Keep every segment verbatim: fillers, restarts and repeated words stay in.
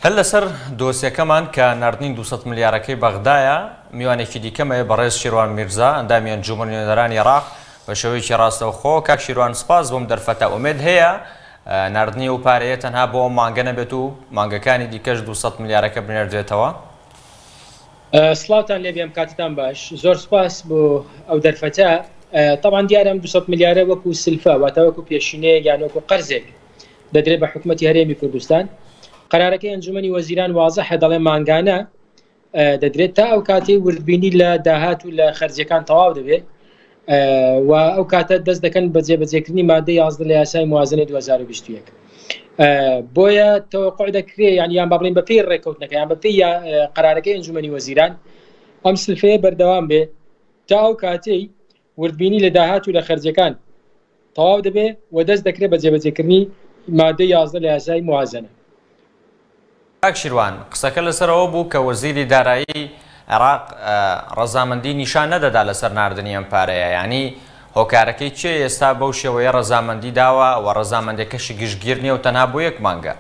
هەر لەسەر دۆسیەکەمان کە ناردنی دووسەد ملیارەکەی بەغدایە میوانێکی دیکەمەیە بەڕێز شیروان میرزا ئەندامی ئەنجومەن نوێنەرانی عێراق بە شێوەیەکی ڕاستەوخۆ. کاک شیروان سپاس بۆم دەرفەتە. ئومێد هەیە ناردنی و پارەیە تەنها بۆ مانگە نەبێت و مانگەکانی دیکەش دووسەد ملیارەکە بنێردرێتەوە. سڵاوتان لێبێم، کاتتان باش. زۆر سپاس بۆ ئەو دەرفەتە. طبعا دیارەم دووسەد ملیارە وەکو سلفە واتە وەکو پێشینەیە یان وەکو قەرزێک دەدرێت بە حکوومەتی هەرێمی کوردستان. قرارەکەی ئەنجومەنی وەزیران وازەحە، دەڵێ مانگانە دەدرێت تا ئەو کاتەی وردبینی لە داهات و لە خەرجەکان تەواو دەبێت و ئەو کاتە دەست دەکەن بە جێبەجێکردنی مادەی یازدە لە یاسای موازنەی دوو هەزار و بیست و یەک. بۆیە تەوەقع دەکرێت یان یان با بڵین بە پێی ڕێکەوتنەکە یان بە پێی قرارەکەی ئەنجومەنی وەزیران ئەم سلفەیە بەردەوام بێ تا ئەو کاتەی وردبینی لە داهات و لە خەرجەکان تەواو دەبێت و دەست دەکرێت بە جێبەجێکردنی مادەی یازدە لە یاسای موازنە. کاک شیروان، قسەکە لەسەرەوە بوو کە وەزیری دارایی عێراق ڕەزامەندی نیشان نەدەدا لەسەر ناردنی ئەم پارەیە، ینی هۆکارەکەی چێ ئێستا بەو شێوەیە ڕەزامەندی داوە و ڕەزامەندەکەشی گشتگیر نییە و تەنها بۆ یەک مانگە؟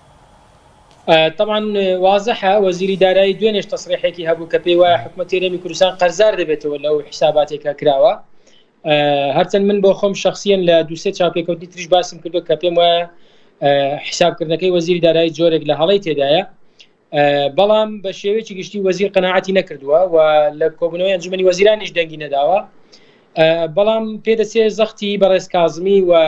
طبعا وازەحە وەزیری دارایی دوێنێش تەسریحێکی هەبوو کە پێی وایە حکوومەتی هەرێمی کوردستان قەرزار دەبێتەوە لەو حساباتێکە کراوە. هەرچەند من بۆ خۆم شخصیان لە دووسێ چاپێکەوتی تریش باسم کردو کە پێم وایە حسابکردنەکەی وەزیری دارایی جۆرێک لە هەڵەی تێدایە، بەڵام بە شێوەیەکی گشتی وەزیر قەناعەتی نەکردووە و لە کۆبوونەوەی ئەنجومەنی وەزیرانیش دەنگی نەداوە. بەڵام پێدەچێت زەختی بەڕێز کاظمی و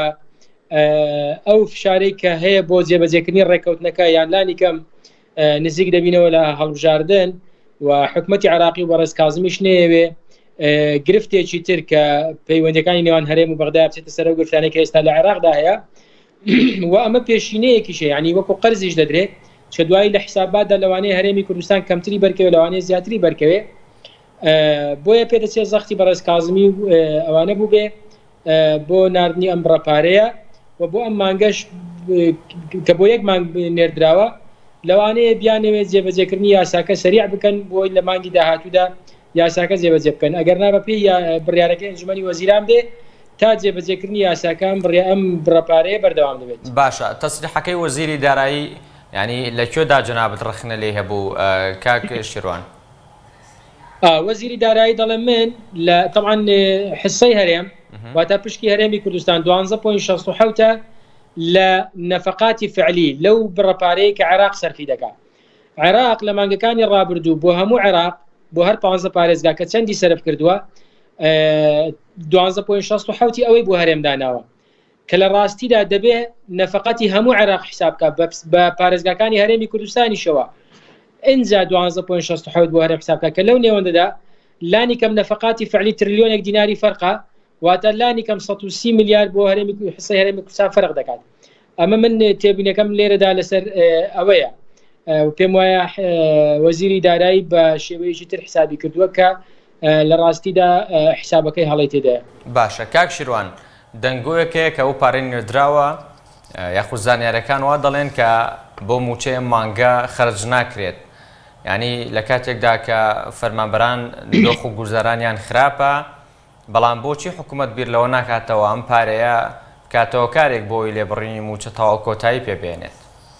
ئەو فشارەی کە هەیە بۆ جێبەجێکردنی ڕێکەوتنەکە یان لانی کەم نزیک دەبینەوە لە هەڵبژاردن و حکوومەتی عێراقی و بەڕێز کاظمیش نەیەوێ گرفتێکی تر کە پەیوەندەکانی نێوان هەرێم و بەغدا بچێتە سەر ئەو گرفتانەی کە ئێستا لە عێراقدا هەیە و ئەمە پێشینەیەکیشە، ینی وەکو قەرزیش دەدرێت چە دوایی لە حساباتدا لەوانەیە هەرێمی کوردستان کەمتری بەرکەوێت لەوانەیە زیاتری بەرکەوێت. بۆیە پێدەچێت زەختی بەڕێز کاظمی ئەوانە بوو بێ بۆ ناردنی ئەم بڕەپارەیە و بۆ ئەم مانگەش کە بۆ یەک مانگ نێردراوە لەوانەیە بیانەوێت جێبەجێکردنی یاساکە سەریع بکەن بۆی لە مانگی داهاتوودا یاساکە جێبەجێ بکەن. ئەگەر نا بە پێی بڕیارەکەی ئەنجومەنی وەزیران بێ تا جێبەجێکردنی یاساکان بڕێ ئەم بڕەپارەیە بەردەوام دەبێت. باشە، تەسریحەکەی وەزیری دارایی ینی لەکوێدا جەنابەت ڕخنە لێ هەبوو کاک شیروان؟ وەزیری دارایی دەڵێ من لە طبعا حسەی هەرێم واتە پشکی هەرێمی کوردستان دوانزە پۆینت شەست و حەوتە لە نەفەقاتی فعلی لەو بڕەپارەیە کە عێراق سەرفی دەکات. عێراق لە مانگەکانی ڕابردوو بۆ هەموو عێراق بۆ هەر پانزە پارێزگا کە چەندی سەرف کردووە دوانزە پۆینت شەست و حەوتی ئەوەی بۆ هەرێم داناوە کە لە ڕاستیدا دەبێت نەفەقەتی هەموو عێراق حسابکە بە پارێزگاکانی هەرێمی کوردستانیشەوە ئینجا دوانزە پۆینت شەست و حەوت بۆ هەرێم حسابکە کە لەو نێوەندەدا لانی کەم نەفەقاتی فعلی تریلیۆنێک دیناری فەرقە واتە لانی کەم سەد و سی میلیارد بۆ هەرێمی حسەی هەرێمی کوردستان فەرق دەکات. ئەمە من تێبینەکەم لێرەدا لەسەر ئەوەیە پێم وایە وەزیری دارایی بە شێوەیەکی تر حسابی کردووە کە لە ڕاستیدا حسابەکەی هەڵی تێدایە. باشە کاک شیروان، دەنگۆیەکەیە کە ئەو پارەی نێردراوە یاخود زانیارەکان وا دەڵێن کە بۆ موچەیە مانگە خەرج ناکرێت، ینی لە کاتێکدا کە فەرمانبەران دۆخ و گوزارانیان خراپە، بەڵام بۆچی حکوومەت بیر لەوە ناکاتەوە ئەم پارەیە کاتەوە کارێک بۆی لێبڕینی موچە تەواو کۆتایی پێبێنێت؟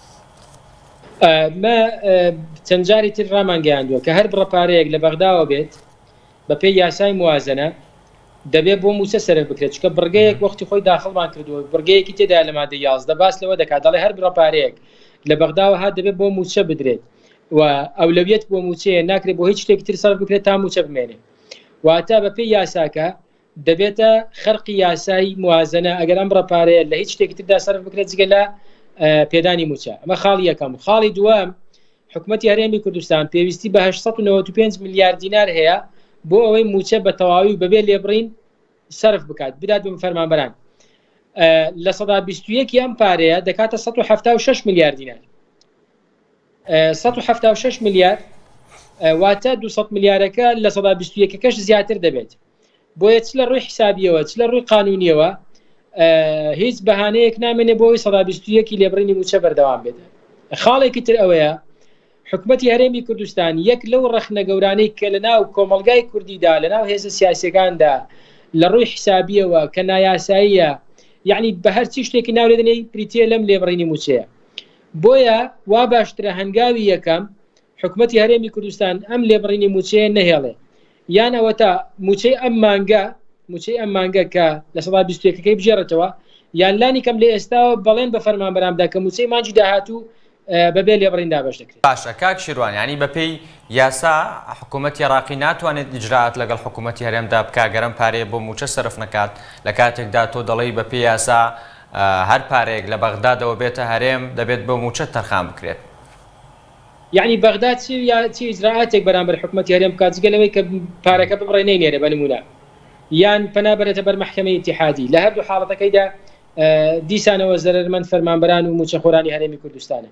مە چەند جاری تر ڕامانگەیاندووە کە هەر بڕەپارەیەک لە بەغداوە بێت بە پێی یاسای موازنە دەبێت بۆ موچە سەرف بکرێت، چکە بڕگەیەک وەختی خۆی داخڵمان کردووە بڕگەیەکی تێدا لە مادەی یازدە باس لەوە دەکات دەڵێ هەر بڕەپارەیەک لە بەغداوە هات دەبێت بۆ موچە بدرێت و ئەولەویەت بۆ موچەیە ناکرێت بۆ هیچ شتێکی تر سەرف بکرێت تا موچە بمێنێت. واتە بە پێی یاساکە دەبێتە خەرقی یاسای موازنە ئەگەر ئەم بڕەپارەیە لە هیچ شتێکی تردا سەرف بکرێت جگە لە پێدانی موچە. ئەمە خاڵی یەکەم. خاڵی دووەم، حکوومەتی هەرێمی کوردستان پێویستی بە هەشت سەد و نەوەت و پێنج میلیارد دینار هەیە بۆ ئەوەی موچە بە تەواوی بەبێ لێبڕین سەرف بکات بدات بە فەرمانبەران. لە سەدا بیست و یەکی ئەم پارەیە دەکاتە سەد و هەفتا و شەش میلیارد دینار. سەد و هەفتا و شەش میلیارد واتە دووسەد میلیارەکە لە سەدا بیست و یەکەکەش زیاتر دەبێت. بۆیە چ لە ڕووی حسابیەوە چ لە ڕووی قانونیەوە هیچ بەهانەیەک نامێنێ بۆی سەدا بیست و یەکی لێبڕینی موچە بەردەوام بێت. خاڵێکی تر ئەوەیە حکوومەتی هەرێمی کوردستان یەک لەو ڕەخنە گەورانەی کە لە ناو کۆمەڵگای کوردیدا لە ناو هێزە سیاسیەکاندا لە ڕووی حسابیەوە کە نایاساییە، یعنی بە هەرچی شتێکی ناولێدنەی پریتە لەم لێبڕینی موچەیە بۆیە وا باشترە هەنگاوی یەکەم حکوومەتی هەرێمی کوردستان ئەم لێبڕینی موچەیە نەهێڵێ یان ئەوە تا موچەی ئەم مانگە موچەی ئەم مانگە کە لە سەدا بیست و یەکەکەی بژێڕێتەوە یان لانی کەم لێ ئێستاوە بەڵێن بە فەرمانبەرامدا کە موچەی مانجی داهاتوو بەبێ لێبڕیندا بەش دەکرێت. باشە کاک شیروان ینی بەپێی یاسا حکوومەتی عێراقی ناتوانێت ئیجرات لەگەڵ حکوومەتی هەرێمدا بکا گەرم پارەیە بۆ موچە سەرف نەکات لە کاتێکدا تۆ دەڵی بەپێی یاسا هەر پارێک لە بەغدادەوە بێتە هەرێم دەبێت بە موچە تەرخان بکرێت. یعنی بەغداد چی ئیجراعاتێک بەرامبەر حکوومەتی هەرێم بکات جگەلەوەی کە پارەکە ببڕێ نەینێرە بە نمونە یان پەنابەرێتە بەر مەحکەمەی ئیتیحادی لە هەردوو حاڵەتەکەیدا دیسانەوە زەرمەند فەرمانبەران و موچەخۆرانی هەرێمی کوردستانە.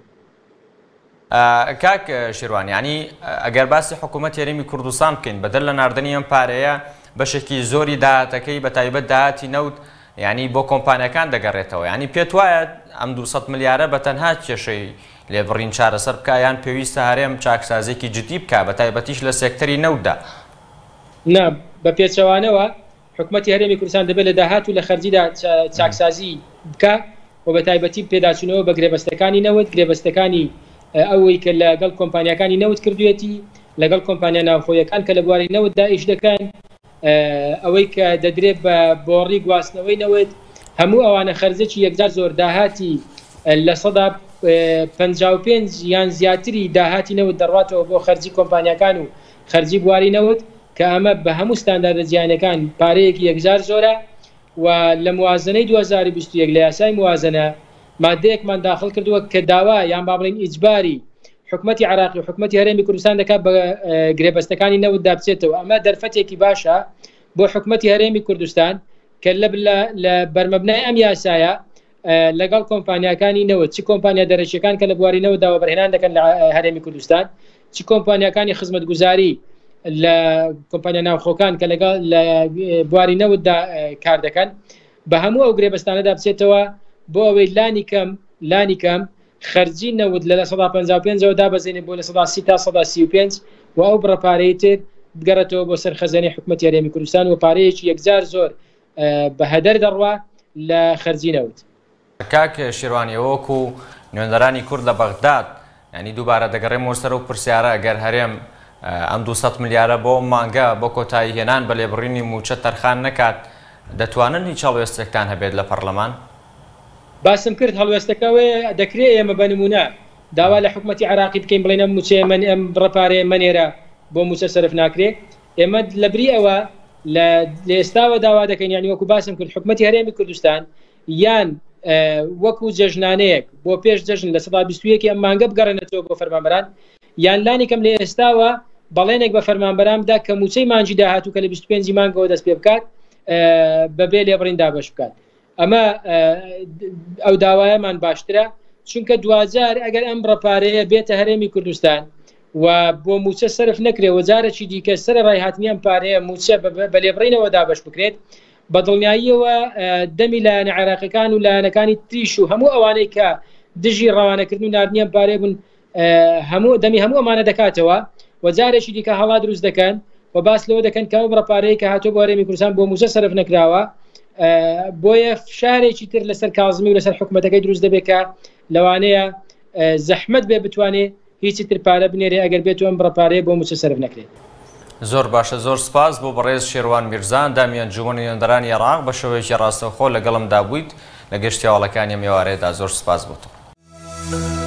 کاک شیروان ینی ئەگەر باسی حکوومەت هەرێمی کوردستان بکەین بەدەر لە ناردنی ئەم پارەیە بەشێکی زۆری داهاتەکەی بە تایبەت داهاتی نەوت ینی بۆ کۆمپانیەکان دەگەڕێتەوە ینی پێت وایە ئەم دووسەد ملیارە بە تەنها کێشەی لێبڕین چارەسەر بکە یان پێویستە هەرێم چاکسازێکی جدی بکە بە تایبەتیش لە سێکتەری نەوتدا. نا بە پێچەوانەوە حکوومەتی هەرێمی کوردستان دەبێت لە داهات و لە خەرجیدا چاکسازی بکە و بە تایبەتی پێداچوونەوە بە گرێبەستەکانی نەوت گرێبەستەکانی ئەوەی کە لەگەڵ کۆمپانیەکانی نەوت کردوێتی لەگەڵ کۆمپانیا ناوخۆیەکان کە لە بواری نەوتدا ئیش دەکەن ئەوەی کە دەدرێت بە بۆڕی گواستنەوەی نەوت هەموو ئەوانە خەرجێکی یەکجار زۆر داهاتی لە سەدا پەنجاو و پێنج یان زیاتری داهاتی نەوت دەڕاتەوە بۆ خەرجی کۆمپانیەکان و خەرجی بواری نەوت کە ئەمە بە هەموو ستانداردە جیهانیەکان پارەیەکی یەکجار زۆرە و لە موازنەی دوو هەزار و بیست و یەک لە یاسای موازنە مادەیەکمان داخل کردووە کە داوا یان با بڵین ئیجباری حکوومەتی عێراقی و حکوومەتی هەرێمی کوردستان دەکات بە گرێبەستەکانی نەوت دابچێتەوە ئەمە دەرفەتێکی باشە بۆ حکوومەتی هەرێمی کوردستان کە لە بەرمەبنای ئەم یاسایە لەگەڵ کۆمپانیەکانی نەوت چی کۆمپانیا دەرەچیەکان کە لە بواری نەوتداوە بەرهێنان دەکەن لە هەرێمی کوردستان چی کۆمپانیەکانی خزمەتگوزاری لە کۆمپانیا ناوخۆکان کە لەگەڵ لە بواری نەوتدا کار دەکەن بە هەموو ئەو گرێبەستانەدا بچێتەوە بۆ ئەوەی لانی کەم لانی کەم خەرجی نەوت لە سەدا پەنجا و پێنج دابەزێنێت بۆ لە سەدا سی تا سەدا سی و پێنج و ئەو بڕەپارەی تر بگەڕێتەوە بۆ سەر خەزانەی حکوومەتی هەرێمی کوردستان و پارەیەکی یەکجار زۆر بە هەدەر دەڕوا لە خەرجی نەوت. کاک شیروانی وەکو نوێنەرانی کورد لە بەغداد ینی دووبارە دەگەڕێمەوە سەر و پرسیارە ئەگەر هەرێم ئەم دووسەد ملیارە بۆ مانگە بۆ کۆتایی هێنان بە لێبڕینی موچە تەرخان نەکات دەتوانن هیچ هەڵوێستێکتان هەبێت لە پەرلەمان؟ باسم کرد هەڵوێستەکەوێ دەکرێت ئێمە بە نمونە داوا لە حکوومەتی عێراقی بکەین بڵێن ئەم موچەیە من ئەم بڕەپارەیە منێرە بۆ موچە سەرف ناکرێت ئێمە لە بری ئەوە لە ئێستاوە داوا دەکەین یانی وەکو باسم کرد حکوومەتی هەرێمی کوردستان یان وەکو جەژنانەیەک بۆ پێش جەژن لە سەدا بیست و یەک ئەم مانگە بگەڕێنێتەوە بۆ فەرمانبەران یان لانی کەم لە ئێستاوە بەڵێنێک بە فەرمانبەرامدا کە موچەی مانجی داهاتوو کە لە بیست و پێنج مانگەوە دەست پێ بکات بەبێ لێبڕیندا بەش بکات. ئەمە ئەو داوایەمان باشترە چونکە دوجار ئەگەر ئەم بڕەپارەیە بێتە هەرێمی کوردستان و بۆ موچە سەرف نەکرێ وەجارێکی دیکە سەر ڕایهاتنیان پارەیە موچە بە لێبڕینەوە دابش بکرێت بە دڵنیاییەوە دەمی لایەنە عێراقیەکان و لایەنەکانی تریش و هەموو ئەوانەی کە دژی ڕەوانەکردن و نردنیان پارێ بوون هەموو دەمی هەموو ئەمانە دەکاتەوە وەجارێکی دیکە هەڵا دروست دەکەن و باس لەوە دەکەن کە ئەو بڕەپارەیە کە هاتووە بۆ هەرێمی کوردستان بۆ موچە سەرف نەکراوە بۆیە فشارێکی تر لەسەر کازمی و لەسەر حکوومەتەکەی دروست دەبێت کە لەوانەیە زەحمەت بێ بتوانێت هیچی تر پارە بنێرێ ئەگەر بێت ئەم بڕەپارەیە بۆ موچە سەرف نەکرێت. زۆر باشە زۆر سپاس بۆ بەڕێز شێروان میرزان دامی ئەنجومەنی نوێنەرانی عێراق بە شێوەیەکی ڕاستەوخۆ لەگەڵمدا بوویت لە گەشتیاوەڵەکانی ئەم ئێوارەیەدا زۆر سپاس بۆتەوە.